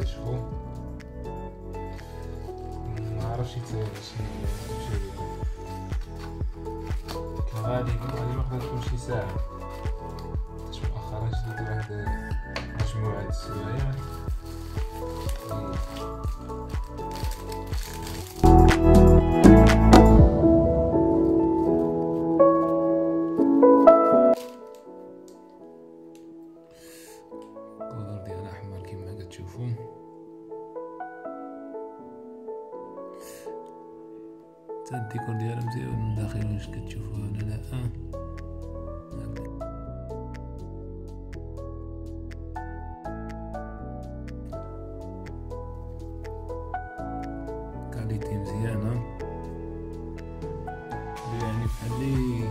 تشوفوا معرفتش يتساير شي مشاهدين. غادي نقدر تكون شي ساعة باش مؤخرا جديد واحد مجموعة السوايع. الكودر ديالها احمر كما كتشوفوا. حتى الديكور ديالها مزيان من الداخل واش كتشوفوا ولا لا. كاليتي مزيانه يعني بحال لي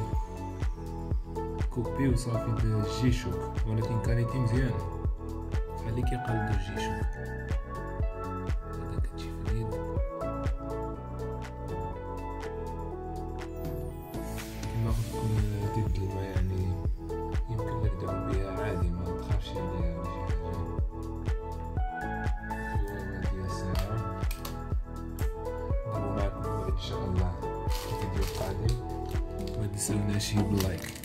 كوبي وصافي بالجي شوك، ولكن كاليتي مزيانه بحال لي كيقلدو الجي شوك. هذا كتجي في اليد كما قلت لكم ضد الماء، يعني يمكن لك تعوم بها عادي ما تخافش عليها ولا شي حاجه. هذه الساعه نديرو معكم ان شاء الله في الفيديو القادم، ما تنساوناش باللايك.